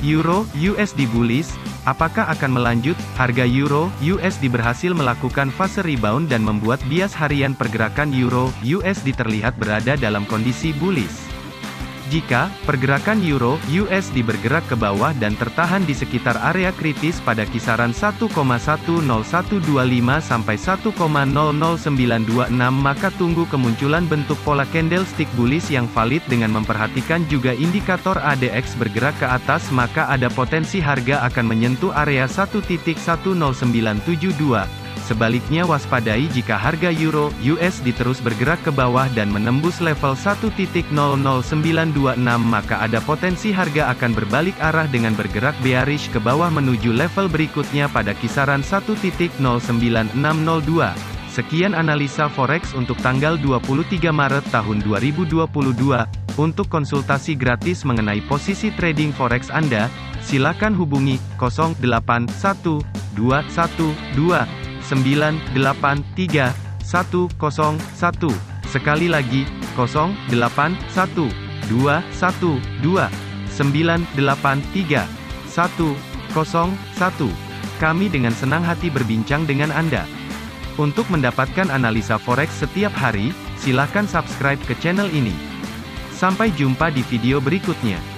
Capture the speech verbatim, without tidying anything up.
Euro U S D bullish. Apakah akan melanjut? Harga Euro U S D berhasil melakukan fase rebound dan membuat bias harian pergerakan Euro U S D terlihat berada dalam kondisi bullish. Jika pergerakan Euro U S D bergerak ke bawah dan tertahan di sekitar area kritis pada kisaran satu koma satu nol satu dua lima sampai satu koma nol nol sembilan dua enam, maka tunggu kemunculan bentuk pola candlestick bullish yang valid dengan memperhatikan juga indikator A D X bergerak ke atas, maka ada potensi harga akan menyentuh area satu titik satu nol sembilan tujuh dua. Sebaliknya waspadai jika harga Euro U S D terus bergerak ke bawah dan menembus level satu titik nol nol sembilan dua enam, maka ada potensi harga akan berbalik arah dengan bergerak bearish ke bawah menuju level berikutnya pada kisaran satu titik nol sembilan enam nol dua. Sekian analisa forex untuk tanggal dua puluh tiga Maret tahun dua ribu dua puluh dua. Untuk konsultasi gratis mengenai posisi trading forex Anda, silakan hubungi nol delapan satu dua satu dua sembilan delapan tiga satu nol satu. Sekali lagi, nol delapan satu dua satu dua sembilan delapan tiga satu nol satu. Kami dengan senang hati berbincang dengan Anda. Untuk mendapatkan analisa forex setiap hari, silakan subscribe ke channel ini. Sampai jumpa di video berikutnya.